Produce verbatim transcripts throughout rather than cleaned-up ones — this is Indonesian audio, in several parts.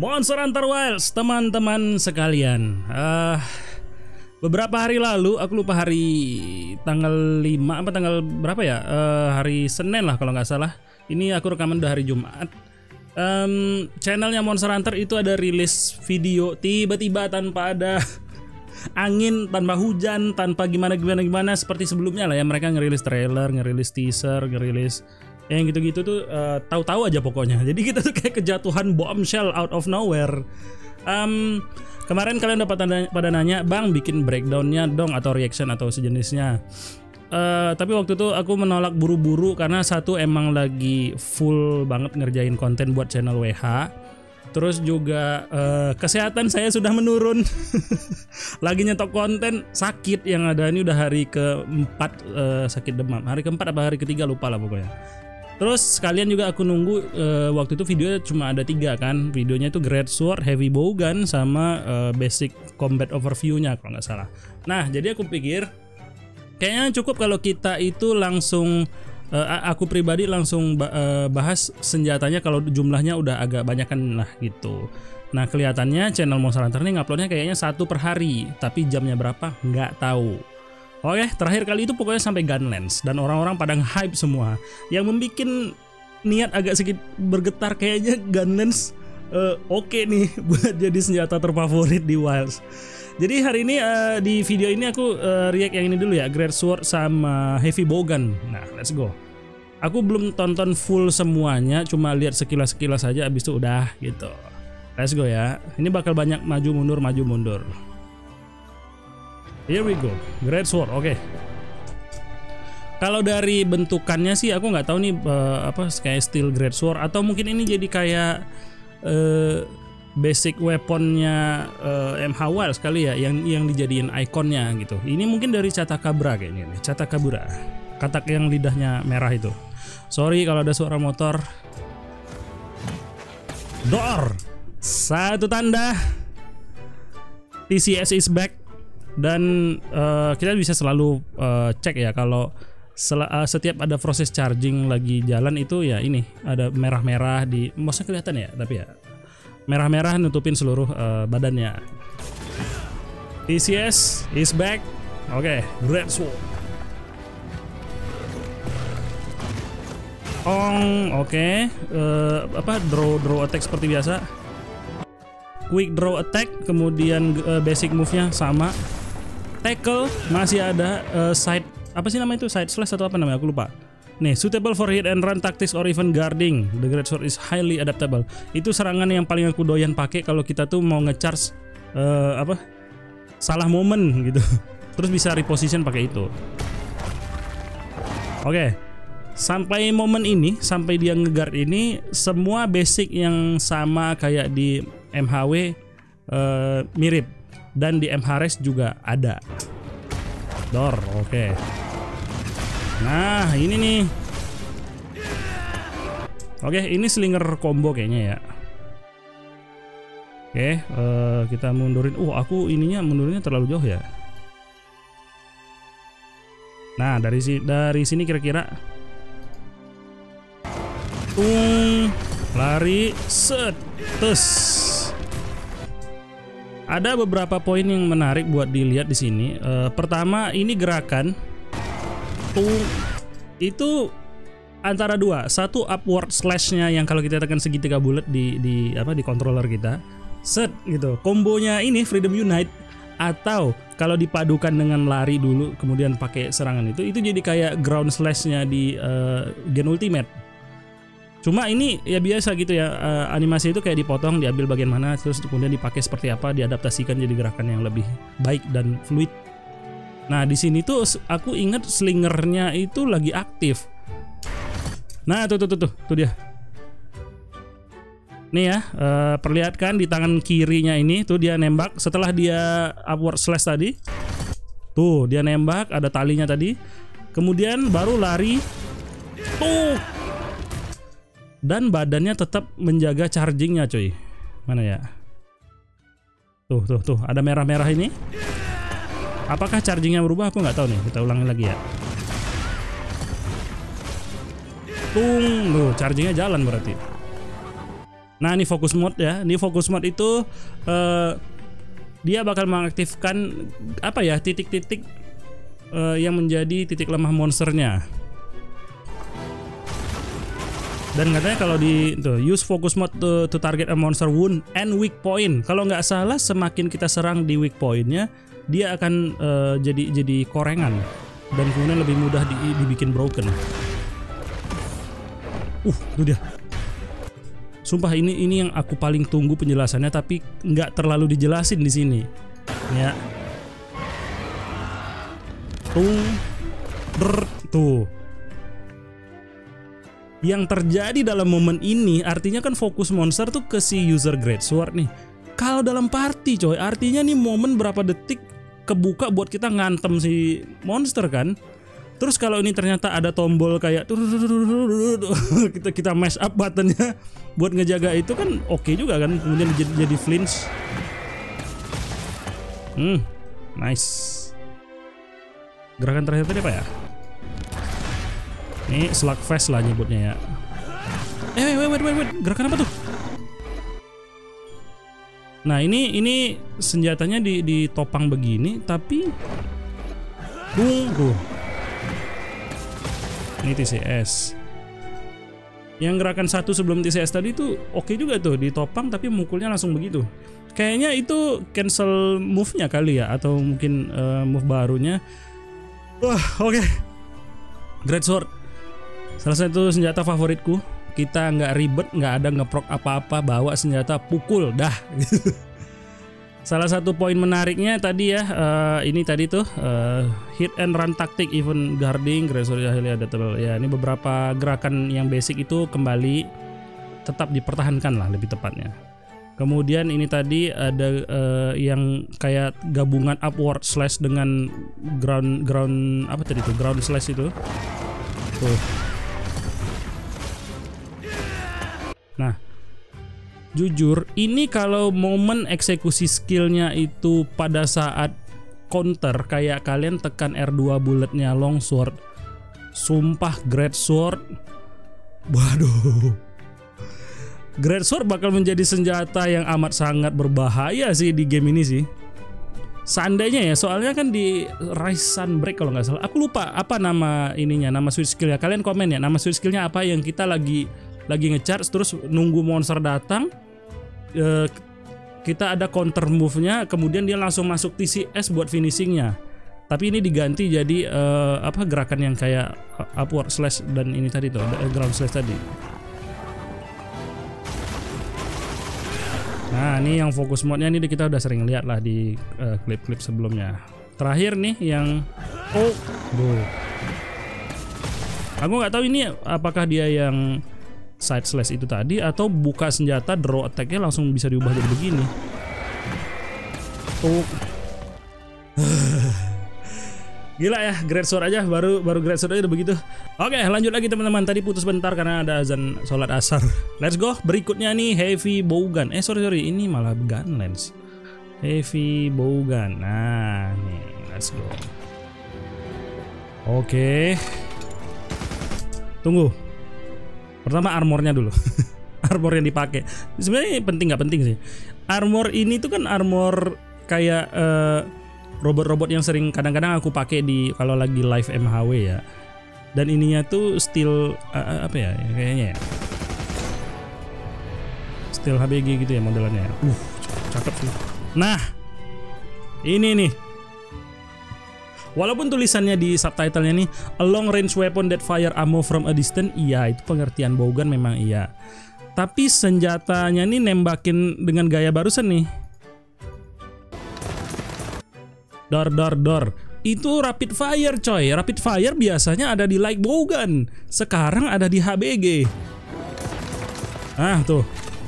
Monster Hunter Wilds, teman-teman sekalian. Uh, beberapa hari lalu, aku lupa hari tanggal lima apa tanggal berapa ya? Uh, hari Senin lah kalau nggak salah. Ini aku rekaman udah hari Jumat. Um, channelnya Monster Hunter itu ada rilis video tiba-tiba tanpa ada angin, tanpa hujan, tanpa gimana gimana gimana seperti sebelumnya lah ya. Mereka ngerilis trailer, ngerilis teaser, ngerilis yang gitu-gitu tuh uh, tahu-tahu aja pokoknya. Jadi kita tuh kayak kejatuhan bombshell out of nowhere. Um, kemarin kalian dapat tanda, pada nanya, bang bikin breakdownnya dong atau reaction atau sejenisnya. Uh, tapi waktu itu aku menolak buru-buru karena satu emang lagi full banget ngerjain konten buat channel W H. Terus juga uh, kesehatan saya sudah menurun. Lagi nyetok konten sakit yang ada ini udah hari keempat uh, sakit demam. Hari keempat apa hari ketiga lupa lah pokoknya. Terus sekalian juga aku nunggu uh, waktu itu videonya cuma ada tiga kan. Videonya itu Great Sword, Heavy Bowgun, sama uh, Basic Combat Overview-nya kalau nggak salah. Nah jadi aku pikir kayaknya cukup kalau kita itu langsung uh, aku pribadi langsung uh, bahas senjatanya kalau jumlahnya udah agak banyakan lah gitu. Nah kelihatannya channel Monster Hunter ini nguploadnya kayaknya satu per hari, tapi jamnya berapa nggak tahu. Oke, terakhir kali itu pokoknya sampai Gunlands dan orang-orang pada nge-hype semua. Yang membuat niat agak sedikit bergetar kayaknya Gunlands uh, oke okay nih buat jadi senjata terfavorit di Wilds. Jadi hari ini uh, di video ini aku uh, react yang ini dulu ya, Great Sword sama Heavy Bowgun. Nah, let's go. Aku belum tonton full semuanya, cuma lihat sekilas-sekilas aja abis itu udah gitu. Let's go ya. Ini bakal banyak maju mundur maju mundur. Here we go, Great Sword, oke. Okay. Kalau dari bentukannya sih aku nggak tahu nih uh, apa kayak steel Great Sword atau mungkin ini jadi kayak uh, basic weaponnya uh, M H Wild sekali ya, yang yang dijadiin ikonnya gitu. Ini mungkin dari Chatakabra kayaknya nih, Chatakabra, katak yang lidahnya merah itu. Sorry kalau ada suara motor. Door, satu tanda. T C S is back. Dan uh, kita bisa selalu uh, cek ya kalau uh, setiap ada proses charging lagi jalan itu ya ini ada merah-merah di, maksudnya kelihatan ya, tapi ya merah-merah nutupin seluruh uh, badannya. T C S is back. Oke, okay, Great Sword. Ong, oke. Okay. Uh, apa draw draw attack seperti biasa. Quick draw attack, kemudian uh, basic move-nya sama. Tackle masih ada, uh, side apa sih namanya itu, side slash atau apa namanya aku lupa. Nih, suitable for hit and run tactics or even guarding. The Great Sword is highly adaptable. Itu serangan yang paling aku doyan pakai kalau kita tuh mau ngecharge uh, apa salah momen gitu. Terus bisa reposition pakai itu. Oke. Okay. Sampai momen ini, sampai dia ngeguard ini, semua basic yang sama kayak di M H W uh, mirip. Dan di M H R E S juga ada. Door, oke. Okay. Nah, ini nih. Oke, okay, ini slinger combo kayaknya ya. Oke, okay, uh, kita mundurin. Uh, aku ininya mundurnya terlalu jauh ya. Nah, dari si dari sini kira-kira. Tung, lari, set, tes. Ada beberapa poin yang menarik buat dilihat di sini. Uh, pertama, ini gerakan tuh itu antara dua, satu upward slashnya yang kalau kita tekan segitiga bulat di di apa di controller kita, set gitu. Kombonya ini Freedom Unite, atau kalau dipadukan dengan lari dulu kemudian pakai serangan itu, itu jadi kayak ground slashnya di uh, Gen Ultimate. Cuma ini ya biasa gitu ya, uh, animasi itu kayak dipotong, diambil bagian mana, terus kemudian dipakai seperti apa, diadaptasikan jadi gerakan yang lebih baik dan fluid. Nah di sini tuh aku ingat slingernya itu lagi aktif. Nah tuh tuh tuh tuh, tuh dia. Nih ya, uh, perlihatkan di tangan kirinya ini, tuh dia nembak setelah dia upward slash tadi. Tuh dia nembak, ada talinya tadi. Kemudian baru lari. Tuh. Dan badannya tetap menjaga chargingnya cuy. Mana ya? Tuh tuh tuh ada merah-merah ini. Apakah chargingnya berubah? Aku nggak tahu nih. Kita ulangi lagi ya. Tung, tuh chargingnya jalan berarti. Nah ini focus mode ya. Ini focus mode itu uh, dia bakal mengaktifkan apa ya, titik-titik uh, yang menjadi titik lemah monsternya. Dan katanya kalau di tuh, use focus mode to, to target a monster wound and weak point. Kalau nggak salah semakin kita serang di weak pointnya, dia akan uh, jadi jadi korengan dan kemudian lebih mudah di, dibikin broken. Uh, itu dia. Sumpah ini ini yang aku paling tunggu penjelasannya, tapi nggak terlalu dijelasin di sini. Ya. Tung, ber, tuh. Yang terjadi dalam momen ini artinya kan fokus monster tuh ke si user greatsword nih. Kalau dalam party coy, artinya nih momen berapa detik kebuka buat kita ngantem si monster kan. Terus kalau ini ternyata ada tombol kayak kita kita mash up buttonnya buat ngejaga itu kan oke okay juga kan. Kemudian jadi, jadi flinch. Hmm, nice. Gerakan terakhir tadi apa ya? Ini slugfest lah nyebutnya ya. Eh wait wait wait wait, gerakan apa tuh? Nah ini ini senjatanya di ditopang begini tapi bung tuh. Ini T C S. Yang gerakan satu sebelum T C S tadi tuh oke okay juga tuh, ditopang tapi mukulnya langsung begitu. Kayaknya itu cancel move-nya kali ya, atau mungkin uh, move barunya. Wah oke. Okay. Greatsword, salah satu senjata favoritku. Kita nggak ribet, nggak ada ngeprok apa-apa, bawa senjata pukul dah. Salah satu poin menariknya tadi ya, uh, ini tadi tuh uh, hit and run tactic, even guarding, greatsword adaptable. Ya ini beberapa gerakan yang basic itu kembali tetap dipertahankan lah lebih tepatnya. Kemudian ini tadi ada uh, yang kayak gabungan upward slash dengan ground ground apa tadi tuh ground slash itu. Tuh. Nah, jujur ini kalau momen eksekusi skillnya itu pada saat counter kayak kalian tekan R dua bulletnya longsword, sumpah greatsword, waduh, greatsword bakal menjadi senjata yang amat sangat berbahaya sih di game ini sih. Seandainya ya, soalnya kan di Rise Sunbreak kalau nggak salah, aku lupa apa nama ininya, nama switch skillnya. Kalian komen ya, nama switch skillnya apa yang kita lagi lagi ngecharge terus nunggu monster datang. Uh, kita ada counter move-nya, kemudian dia langsung masuk T C S buat finishingnya. Tapi ini diganti jadi uh, apa gerakan yang kayak upward slash dan ini tadi tuh ground slash tadi. Nah ini yang fokus mode-nya ini kita udah sering lihat lah di klip-klip uh, sebelumnya. Terakhir nih yang oh, duh. Aku nggak tahu ini apakah dia yang side slash itu tadi atau buka senjata draw attack-nya langsung bisa diubah jadi begini. Oh. Gila ya, greatsword aja baru baru greatsword aja udah begitu. Oke, lanjut lagi teman-teman. Tadi putus bentar karena ada azan sholat asar. Let's go. Berikutnya nih heavy bowgun. Eh sorry sorry, ini malah gun lens. Heavy bowgun. Nah, nih, let's go. Oke. Tunggu. Pertama armornya dulu. Armor yang dipakai. Sebenarnya penting nggak penting sih. Armor ini tuh kan armor kayak uh, robot-robot yang sering kadang-kadang aku pakai di kalau lagi live M H W ya. Dan ininya tuh steel uh, apa ya kayaknya ya. Steel H B G gitu ya modelannya. Uh, cakep sih. Nah, ini nih. Walaupun tulisannya di subtitlenya nih a long range weapon that fire ammo from a distance, iya itu pengertian bowgun memang iya. Tapi senjatanya nih nembakin dengan gaya barusan nih. Dor dor dor. Itu rapid fire coy. Rapid fire biasanya ada di light bowgun. Sekarang ada di H B G. Ah tuh.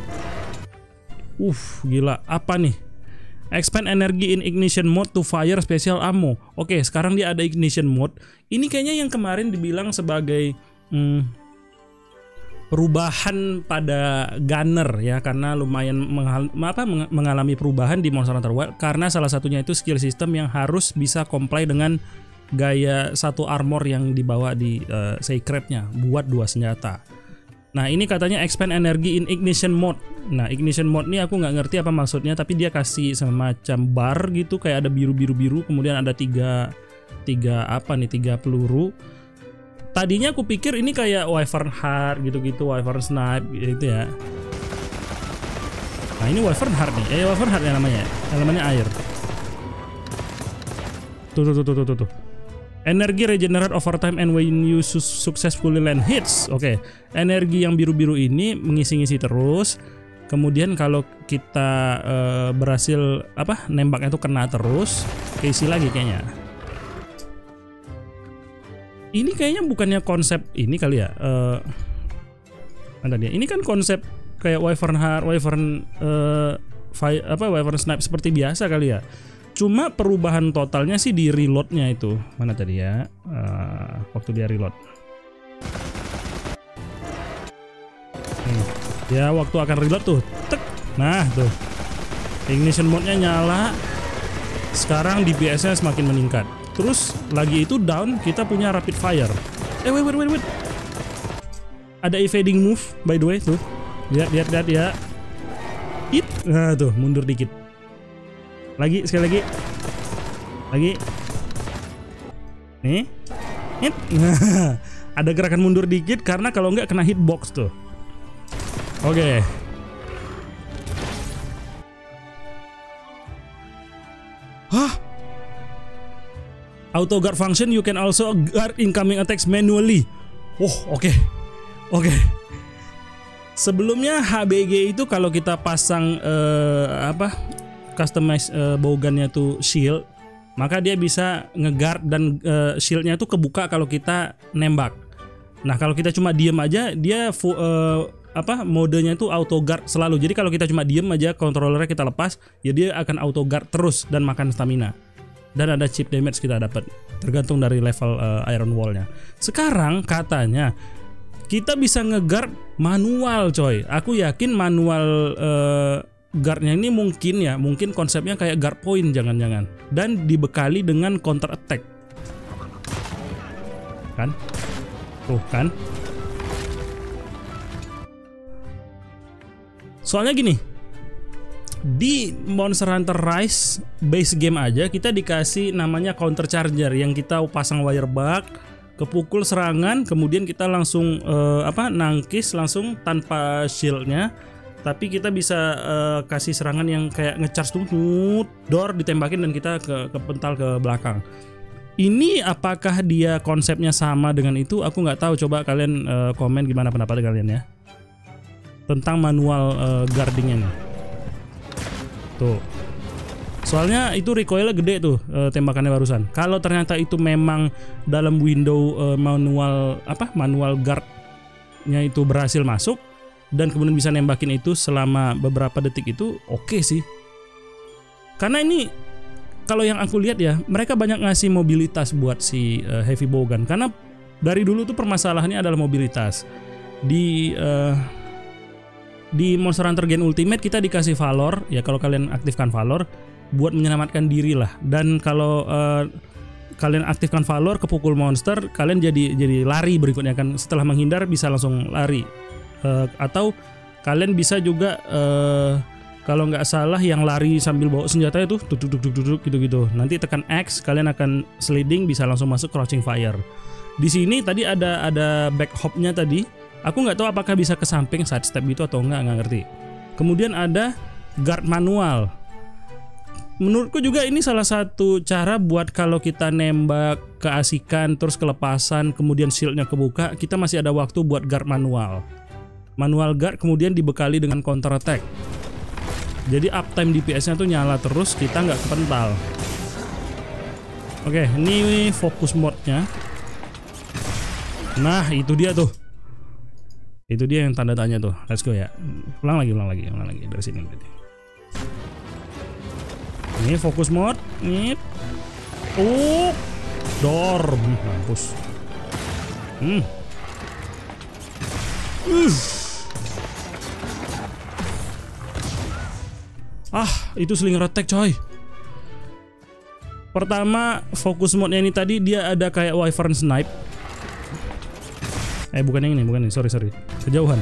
Uh, gila. Apa nih? Expand energy in ignition mode to fire special ammo. Oke, sekarang dia ada ignition mode. Ini kayaknya yang kemarin dibilang sebagai hmm, perubahan pada gunner ya, karena lumayan mengal apa, mengalami perubahan di Monster Hunter Wilds karena salah satunya itu skill system yang harus bisa comply dengan gaya satu armor yang dibawa di uh, Sacred-nya buat dua senjata. Nah ini katanya expand energy in ignition mode. Nah ignition mode ini aku nggak ngerti apa maksudnya, tapi dia kasih semacam bar gitu, kayak ada biru-biru-biru, kemudian ada tiga tiga apa nih tiga peluru. Tadinya aku pikir ini kayak Wyvern Heart gitu-gitu, Wyvern Snipe gitu ya. Nah ini Wyvern Heart nih, eh Wyvern Heart ya namanya, elemennya air. Tuh tuh tuh tuh tuh tuh. Energi regenerate over time and when you su successfully land hits. Oke, okay. Energi yang biru-biru ini mengisi-ngisi terus. Kemudian kalau kita uh, berhasil apa nembaknya itu kena terus, keisi lagi kayaknya. Ini kayaknya bukannya konsep ini kali ya. Uh, mana dia? Ini kan konsep kayak Wyvern Heart, Wyvern uh, fire, apa Wyvern Snipe seperti biasa kali ya. Cuma perubahan totalnya sih di reloadnya itu. Mana tadi ya? Uh, waktu dia reload. Hmm. Ya waktu akan reload tuh. Tek. Nah tuh. Ignition mode-nya nyala. Sekarang D P S-nya semakin meningkat. Terus lagi itu down, kita punya rapid fire. Eh wait wait wait wait. Ada evading move by the way tuh. Lihat lihat lihat ya. Hit. Nah tuh mundur dikit. Lagi sekali lagi. Lagi. Nih. Hit. Nah, ada gerakan mundur dikit karena kalau nggak kena hitbox tuh. Oke. Okay. Hah? Auto guard function, you can also guard incoming attacks manually. Oh, oke. Okay. Oke. Okay. Sebelumnya H B G itu kalau kita pasang uh, apa? Customize uh, bowgunnya tuh shield, maka dia bisa ngeguard dan uh, shieldnya tuh kebuka kalau kita nembak. Nah kalau kita cuma diem aja, dia uh, apa modenya itu auto guard selalu. Jadi kalau kita cuma diem aja, controllernya kita lepas, ya dia akan auto guard terus dan makan stamina. Dan ada chip damage kita dapat, tergantung dari level uh, Iron Wall-nya. Sekarang katanya kita bisa ngeguard manual, coy. Aku yakin manual uh, guardnya ini mungkin ya, mungkin konsepnya kayak guard point jangan-jangan, dan dibekali dengan counter attack, kan? Tuh kan? Soalnya gini, di Monster Hunter Rise base game aja kita dikasih namanya counter charger yang kita pasang wire bug, kepukul serangan, kemudian kita langsung uh, apa nangkis langsung tanpa shieldnya. Tapi kita bisa uh, kasih serangan yang kayak ngecharge tuh, door ditembakin dan kita ke kepental ke belakang. Ini apakah dia konsepnya sama dengan itu? Aku nggak tahu. Coba kalian uh, komen gimana pendapat kalian ya tentang manual uh, guardingnya nih. Tuh. Soalnya itu recoilnya gede tuh uh, tembakannya barusan. Kalau ternyata itu memang dalam window uh, manual apa manual guardnya itu berhasil masuk dan kemudian bisa nembakin itu selama beberapa detik itu oke okay sih. Karena ini kalau yang aku lihat ya, mereka banyak ngasih mobilitas buat si uh, heavy bowgun. Karena dari dulu tuh permasalahannya adalah mobilitas. Di uh, di Monster Hunter Gen Ultimate kita dikasih Valor, ya kalau kalian aktifkan Valor buat menyelamatkan diri lah. Dan kalau uh, kalian aktifkan Valor kepukul monster, kalian jadi jadi lari berikutnya kan, setelah menghindar bisa langsung lari. Uh, atau kalian bisa juga uh, kalau nggak salah yang lari sambil bawa senjata itu duduk duduk duduk gitu-gitu. Nanti tekan X kalian akan sliding bisa langsung masuk crouching fire. Di sini tadi ada ada back hop-nya tadi. Aku nggak tahu apakah bisa ke samping side step gitu atau nggak nggak ngerti. Kemudian ada guard manual. Menurutku juga ini salah satu cara buat kalau kita nembak keasikan terus kelepasan kemudian shieldnya kebuka, kita masih ada waktu buat guard manual. Manual guard kemudian dibekali dengan counter attack. Jadi uptime D P S-nya tuh nyala terus, kita nggak kepental. Oke, ini fokus mode-nya. Nah, itu dia tuh. Itu dia yang tanda tanya tuh. Let's go ya. Ulang lagi, ulang lagi, ulang lagi dari sini berarti. Ini fokus mode. Ini. Oh, door. Mampus. Hmm. Uh. Ah, itu slinger attack coy. Pertama, fokus mode-nya ini tadi dia ada kayak Wyvern Snipe. Eh bukan yang ini, bukan ini. Sorry sorry. Kejauhan.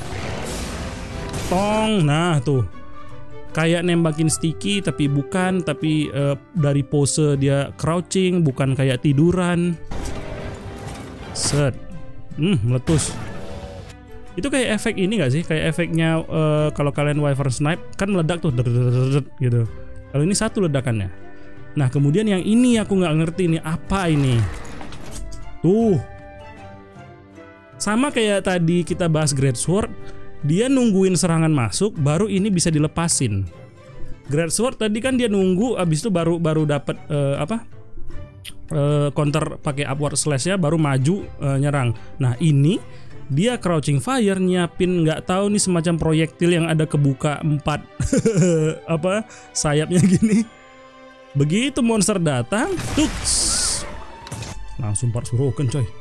Tong. Nah tuh. Kayak nembakin sticky tapi bukan, tapi uh, dari pose dia crouching, bukan kayak tiduran. Set. Hmm, meletus. Itu kayak efek ini gak sih? Kayak efeknya uh, kalau kalian Wyvern Snipe kan meledak tuh gitu. Kalau ini satu ledakannya. Nah kemudian yang ini aku nggak ngerti nih apa ini. Tuh. Sama kayak tadi kita bahas Greatsword, dia nungguin serangan masuk baru ini bisa dilepasin. Greatsword tadi kan dia nunggu, abis itu baru baru dapat uh, apa? Uh, counter pakai upward slash ya, baru maju uh, nyerang. Nah ini dia crouching fire, nyiapin nggak tahu nih semacam proyektil yang ada kebuka empat apa sayapnya gini. Begitu monster datang, tuks, langsung part suruhkan coy.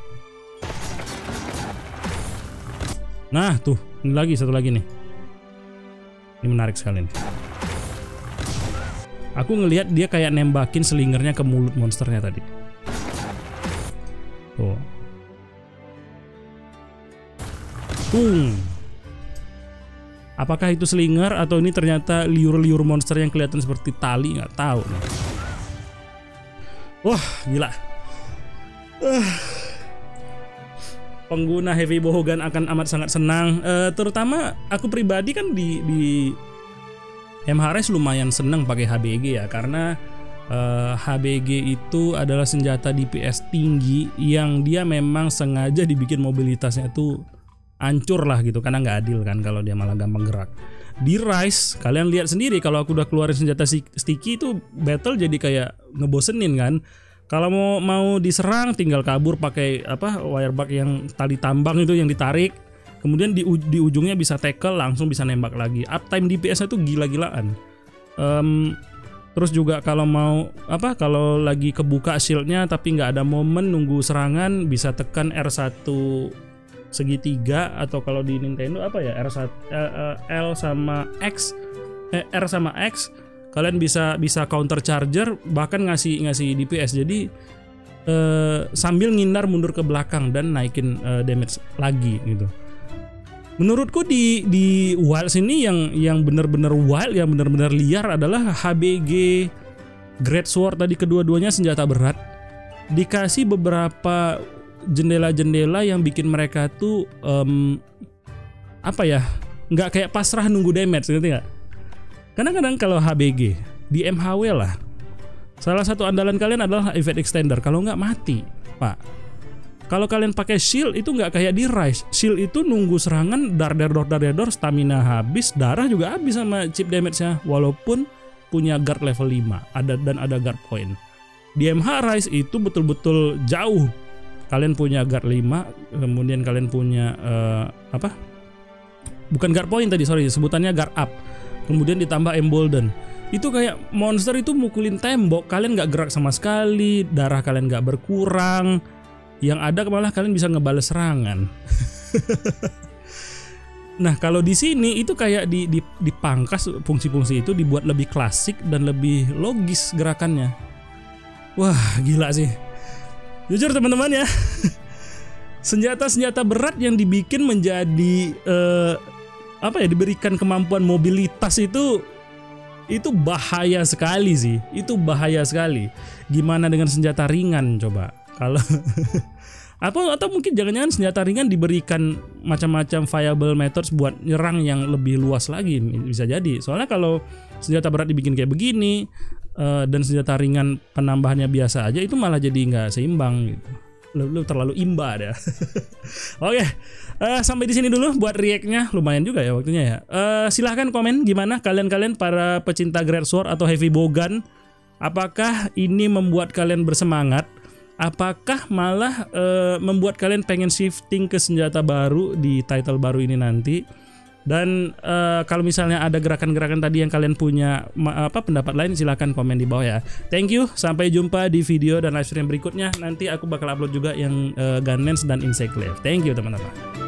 Nah tuh, ini lagi satu lagi nih. Ini menarik sekali nih. Aku ngelihat dia kayak nembakin selingernya ke mulut monsternya tadi. Tuh. Tung. Apakah itu slinger atau ini ternyata liur-liur monster yang kelihatan seperti tali, nggak tahu nih. Wah, gila. Uh. Pengguna Heavy Bowgun akan amat sangat senang. Uh, terutama aku pribadi kan di di M H R S lumayan senang pakai H B G ya, karena uh, H B G itu adalah senjata D P S tinggi yang dia memang sengaja dibikin mobilitasnya tuh hancur lah gitu, karena nggak adil kan kalau dia malah gampang gerak. Di Rise kalian lihat sendiri kalau aku udah keluarin senjata sticky itu battle jadi kayak ngebosenin kan. Kalau mau mau diserang tinggal kabur pakai apa wirebug yang tali tambang itu yang ditarik, kemudian di, di ujungnya bisa tackle langsung bisa nembak lagi. Uptime D P S-nya tuh gila-gilaan. Um, terus juga kalau mau apa kalau lagi kebuka shieldnya tapi nggak ada momen nunggu serangan, bisa tekan R satu segitiga, atau kalau di Nintendo apa ya R satu L sama X eh, R sama X kalian bisa bisa counter charger, bahkan ngasih ngasih D P S. Jadi eh, sambil ngindar mundur ke belakang dan naikin eh, damage lagi gitu. Menurutku di di Wilds ini yang yang benar-benar wild, yang benar-benar liar adalah H B G Greatsword tadi, kedua-duanya senjata berat. Dikasih beberapa jendela-jendela yang bikin mereka tuh um, apa ya, nggak kayak pasrah nunggu damage, ngerti nggak? Kadang-kadang kalau H B G di M H W lah, salah satu andalan kalian adalah effect extender. Kalau nggak mati, pak. Kalau kalian pakai shield itu nggak kayak di Rise. Shield itu nunggu serangan, dar dar dor dar dor, stamina habis, darah juga habis sama chip damage-nya. Walaupun punya guard level lima, ada dan ada guard point. Di M H Rise itu betul-betul jauh. Kalian punya guard lima, kemudian kalian punya uh, apa? Bukan guard point tadi, sorry, sebutannya guard up. Kemudian ditambah embolden. Itu kayak monster itu mukulin tembok, kalian nggak gerak sama sekali, darah kalian nggak berkurang. Yang ada malah kalian bisa ngebales serangan. Nah, kalau di sini itu kayak di, di, dipangkas fungsi-fungsi itu, dibuat lebih klasik dan lebih logis gerakannya. Wah, gila sih. Jujur teman-teman ya, senjata-senjata berat yang dibikin menjadi eh, apa ya, diberikan kemampuan mobilitas itu itu bahaya sekali sih. Itu bahaya sekali. Gimana dengan senjata ringan coba? Kalau atau atau mungkin jangan-jangan senjata ringan diberikan macam-macam viable methods buat nyerang yang lebih luas lagi, bisa jadi. Soalnya kalau senjata berat dibikin kayak begini, Uh, dan senjata ringan penambahannya biasa aja, itu malah jadi nggak seimbang gitu. Lu, lu terlalu imba dah. Oke, okay. uh, sampai di sini dulu buat react-nya, lumayan juga ya waktunya ya. Uh, silahkan komen gimana kalian-kalian para pecinta Greatsword atau Heavy Bowgun. Apakah ini membuat kalian bersemangat? Apakah malah uh, membuat kalian pengen shifting ke senjata baru di title baru ini nanti? Dan uh, kalau misalnya ada gerakan-gerakan tadi yang kalian punya apa pendapat lain, silahkan komen di bawah ya. Thank you, sampai jumpa di video dan live stream berikutnya. Nanti aku bakal upload juga yang uh, Gunlands dan Insect Glaive. Thank you teman-teman.